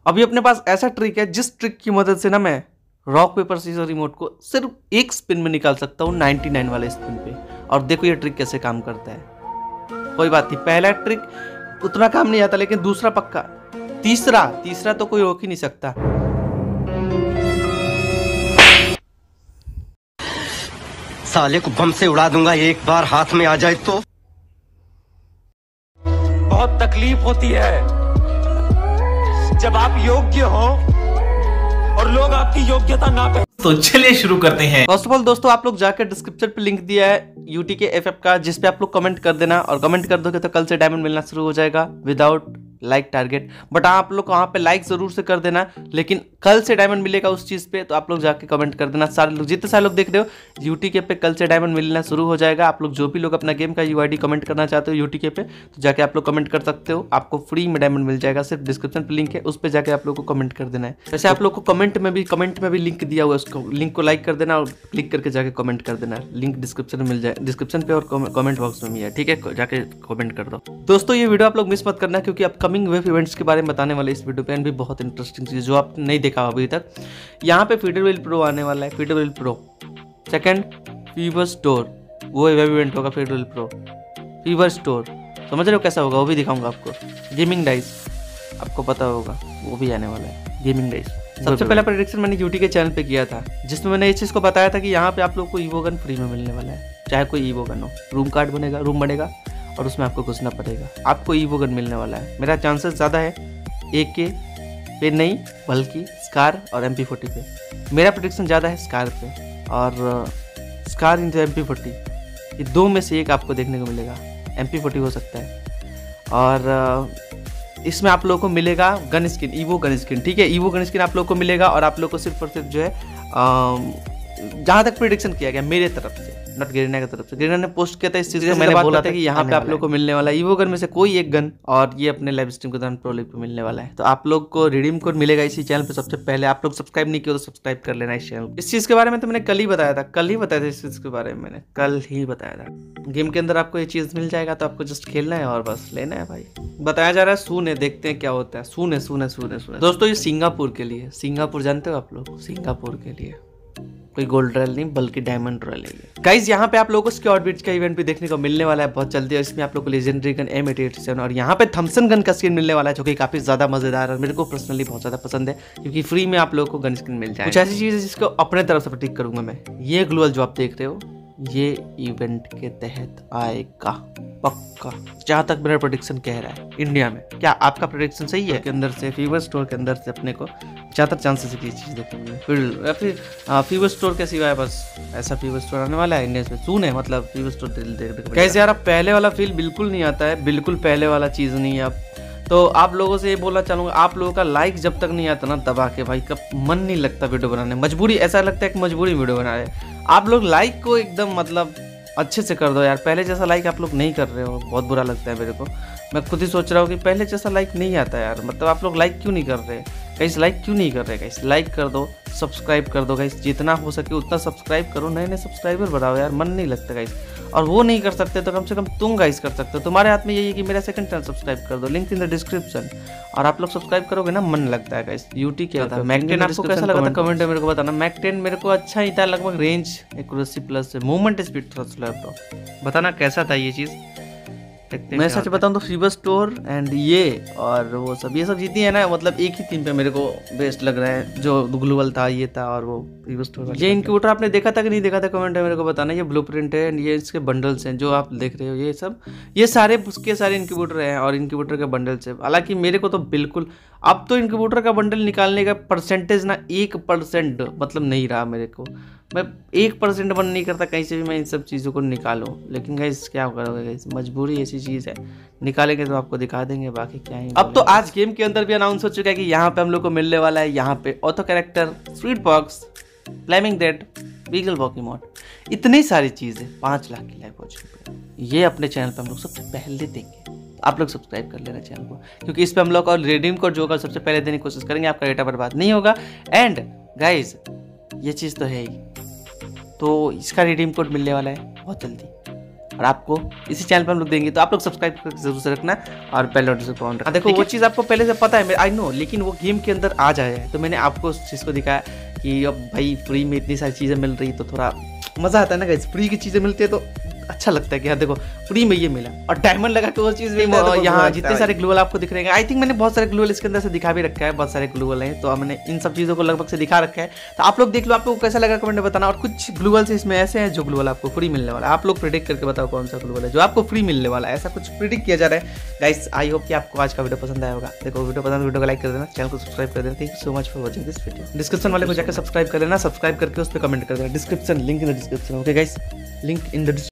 अभी अपने पास ऐसा ट्रिक है जिस ट्रिक की मदद से ना मैं रॉक पेपर सीजर रिमोट को सिर्फ एक स्पिन में निकाल सकता हूँ 99 वाले स्पिन पे। और देखो ये ट्रिक कैसे काम करता है। कोई बात नहीं, पहला ट्रिक उतना काम नहीं आता लेकिन दूसरा पक्का, तीसरा तो कोई रोक ही नहीं सकता। साले को बम से उड़ा दूंगा एक बार हाथ में आ जाए तो। बहुत तकलीफ होती है जब आप योग्य हो और लोग आपकी योग्यता ना पहचाने। तो चलिए शुरू करते हैं। फर्स्ट ऑफ ऑल दोस्तों, आप लोग जाकर डिस्क्रिप्शन पे लिंक दिया है UTK FF का, जिसपे आप लोग कमेंट कर देना, और कमेंट कर दोगे तो कल से डायमंड मिलना शुरू हो जाएगा विदाउट लाइक टारगेट। बट आप लोग वहाँ पे लाइक जरूर से कर देना, लेकिन कल से डायमंड मिलेगा उस चीज़ पे, तो आप लोग जाके कमेंट कर देना। सारे लोग, जितने सारे लोग देख रहे हो UTK पे कल से डायमंड मिलना शुरू हो जाएगा। आप लोग जो भी लोग अपना गेम का UID कमेंट करना चाहते हो UTK पे, तो जाके आप लोग कमेंट कर सकते हो, आपको फ्री में डायमंड मिल जाएगा। सिर्फ डिस्क्रिप्शन पे लिंक है, उस पर जाके आप लोग को कमेंट कर देना है। वैसे आप लोग को कमेंट में भी लिंक दिया हुआ है, उसको लिंक को लाइक कर देना और क्लिक करके जाके कमेंट कर देना। लिंक डिस्क्रिप्शन में मिल जाए, डिस्क्रिप्शन पे और कमेंट बॉक्स में भी है, ठीक है, जाके कमेंट कर दो। दोस्तों ये वीडियो आप लोग मिस मत करना, क्योंकि अपकमिंग वेब इवेंट्स के बारे में बताने वाले इस वीडियो पे, भी बहुत इंटरेस्टिंग चीज जो आप नहीं देखा अभी तक। यहाँ पे फीडरवेल प्रो आने वाला है, फीडरवेल प्रो सेकंड फीवर स्टोर, वो वेब इवेंट होगा फीडरवेल प्रो फीवर स्टोर, समझ रहे हो कैसा होगा, वो भी दिखाऊंगा आपको। गेमिंग डाइस आपको पता होगा, वो भी आने वाला है गेमिंग डाइस। सबसे पहला प्रेडिक्शन मैंने UTK के चैनल पे किया था, जिसमें मैंने इस चीज़ को बताया था कि यहाँ पे आप लोग को ईवो गन फ्री में मिलने वाला है, चाहे कोई ईवो गन हो। रूम बनेगा और उसमें आपको घुसना पड़ेगा, आपको ईवो गन मिलने वाला है। मेरा चांसेस ज़्यादा है AK पे नहीं, बल्कि स्कार और MP40 पे। मेरा प्रेडिक्शन ज़्यादा है स्कार पे, और स्कार इंटू MP40, ये दो में से एक आपको देखने को मिलेगा। MP40 हो सकता है, और इसमें आप लोगों को मिलेगा gun skin, evo gun skin, ठीक है, ईवो गन स्किन आप लोगों को मिलेगा। और आप लोग को सिर्फ और सिर्फ जो है जहाँ तक प्रेडिक्शन किया गया मेरे तरफ से, नॉट गेरिना की तरफ से, गेरिना ने पोस्ट किया था इस चीज़ को, मैंने बोला था कि यहाँ पे आप लोग को मिलने वाला है ईवो गन में से कोई एक गन, और ये अपने लाइव स्ट्रीम के दौरान प्रो लीग पे मिलने वाला है। तो आप लोग को रिडीम कोड मिलेगा इसी चैनल पे सबसे पहले। आप लोग सब्सक्राइब नहीं किया तो सब्सक्राइब कर लेना इस चैनल। इस चीज़ के बारे में तो मैंने कल ही बताया था, इस चीज़ के बारे में मैंने कल ही बताया था। गेम के अंदर आपको ये चीज़ मिल जाएगा, तो आपको जस्ट खेलना है और बस लेना है भाई। बताया जा रहा है सून है, देखते हैं क्या होता है। सून है दोस्तों, ये सिंगापुर के लिए, सिंगापुर जानते हो आप लोग, सिंगापुर के लिए कोई गोल्ड रॉयल नहीं बल्कि डायमंड रॉयल है। गाइस यहाँ पे आप लोगों को स्क्वाड बीट्स का इवेंट भी देखने को मिलने वाला है बहुत जल्दी, और इसमें आप लोग को लेजेंडरी गन M887 और यहाँ पे थॉमसन गन का स्किन मिलने वाला है, जो कि काफी ज्यादा मजेदार है। मेरे को पर्सनली बहुत ज्यादा पसंद है, क्योंकि फ्री में आप लोगों को गन स्किन मिल जाए। कुछ ऐसी चीज है जिसको अपने तरफ से प्रेडिक्ट करूंगा मैं। ये ग्लोअल जो आप देख रहे हो, ये इवेंट के तहत आएगा पक्का, जहां तक मेरा प्रेडिक्शन कह रहा है इंडिया में। क्या आपका प्रेडिक्शन सही है? के अंदर से फीवर स्टोर के अंदर से अपने को ज्यादा चांसेस है कि चीज देखने फिर फीवर स्टोर के सिवाय बस ऐसा फीवर स्टोर आने वाला है इंडिया में सून है, मतलब फीवर स्टोर कैसे यार, अब पहले वाला फील बिल्कुल नहीं आता है, बिल्कुल पहले वाला चीज नहीं है अब। तो आप लोगों से ये बोलना चाहूँगा, आप लोगों का लाइक जब तक नहीं आता ना दबा के, भाई कब मन नहीं लगता वीडियो बनाने, मजबूरी, ऐसा लगता है कि मजबूरी वीडियो बना रहे। आप लोग लाइक को एकदम मतलब अच्छे से कर दो यार, पहले जैसा लाइक आप लोग नहीं कर रहे हो, बहुत बुरा लगता है मेरे को। मैं खुद ही सोच रहा हूँ कि पहले जैसा लाइक नहीं आता यार, मतलब आप लोग लाइक क्यों नहीं कर रहे, गाइस लाइक क्यों नहीं कर रहे, गाइस लाइक कर दो, सब्सक्राइब कर दो गाइस, जितना हो सके उतना सब्सक्राइब करो, नए नए सब्सक्राइबर बढ़ाओ यार, मन नहीं लगता गाइस। और वो नहीं कर सकते तो कम से कम तुम गाइस कर सकते हो, तुम्हारे हाथ में यही है कि मेरा सेकंड चैनल सब्सक्राइब कर दो, लिंक इन द डिस्क्रिप्शन। और आप लोग सब्सक्राइब करोगे ना, मन लगता है गाइस। UTK था मैक 10 आपको कैसा लगा था कमेंट में मेरे को बताना। मैक 10 मेरे को अच्छा ही था, लगभग range accuracy plus movement speed थोड़ा स्लो है, तो बताना कैसा था ये चीज़। मैं सच बताऊं तो फीवर स्टोर एंड ये और वो सब, ये सब जितनी है ना, मतलब एक ही टीम पे मेरे को बेस्ट लग रहा है। जो ग्लोबल था ये था, और वो फीवर स्टोर। ये इनक्यूबेटर आपने देखा था कि नहीं देखा था, कमेंट में मेरे को बताना। ये ब्लूप्रिंट है एंड ये इसके बंडल्स हैं जो आप देख रहे हो, ये सब ये सारे उसके सारे इनक्यूबेटर हैं और इनक्यूबेटर के बंडल्स हैं। हालांकि मेरे को तो बिल्कुल अब तो इनक्यूबेटर का बंडल निकालने का परसेंटेज ना 1% मतलब नहीं रहा मेरे को। मैं 1% मन नहीं करता कहीं से भी मैं इन सब चीज़ों को निकालूं, लेकिन गाइस क्या करोगे गाइस, मजबूरी ऐसी चीज़ है, निकालेंगे तो आपको दिखा देंगे, बाकी क्या ही। अब तो आज गेम के अंदर भी अनाउंस हो चुका है कि यहाँ पे हम लोग को मिलने वाला है, यहाँ पे ऑथो कैरेक्टर, स्वीट बॉक्स, फ्लेमिंग डेड, बीगल पॉकीमॉन, इतनी सारी चीज़ें 5 लाख की लाइव हो चुकी है। ये अपने चैनल पर हम लोग सबसे पहले देंगे, आप लोग सब्सक्राइब कर लेना चैनल को, क्योंकि इस पे हम लोग और रिडीम कोड जो होगा सबसे पहले देने की कोशिश करेंगे, आपका डेटा बर्बाद नहीं होगा। एंड गाइज ये चीज़ तो है ही, तो इसका रिडीम कोड मिलने वाला है बहुत जल्दी, और आपको इसी चैनल पर हम लोग देंगे, तो आप लोग सब्सक्राइब करके जरूर से रखना और बेल नोटिफिकेशन ऑन रखना। देखो वो चीज़ आपको पहले से पता है, आई नो, लेकिन वो गेम के अंदर आ जाए, तो मैंने आपको उस चीज़ को दिखाया कि अब भाई फ्री में इतनी सारी चीज़ें मिल रही तो थोड़ा मज़ा आता है ना गाइस। फ्री की चीज़ें मिलती है तो अच्छा लगता है कि हाँ देखो फ्री में ये मिला, और डायमंड लगा के वो चीज़ भी यहाँ जितने सारे ग्लूवल आपको दिख रहे हैं, आई थिंक मैंने बहुत सारे ग्लूवल इसके अंदर से दिखा भी रखा है, बहुत सारे ग्लूवल हैं, तो मैंने इन सब चीज़ों को लगभग से दिखा रखा है। तो आप लोग देख लो, आप लोग कैसा लगा कमेंट में बताना। और कुछ ग्लूवल्स इसमें ऐसे हैं जो ग्लूवल आपको फ्री मिलने वाला है, आप लोग प्रिडिक्ट करके बताओ कौन सा ग्लूवल है जो आपको फ्री मिलने वाला है, ऐसा कुछ प्रिडिक्ट किया जा रहा है गाइस। आई होप कि आपको आज का वीडियो पसंद आया होगा। देखो वीडियो पसंद, वीडियो को लाइक कर देना, चैनल को सब्सक्राइब कर देना। Thank you so much for watching this video. Description वाले को जाकर सब्सक्राइब कर लेना, सब्सक्राइब करके उस पर कमेंट कर देना, description link in the description. Okay guys, link in the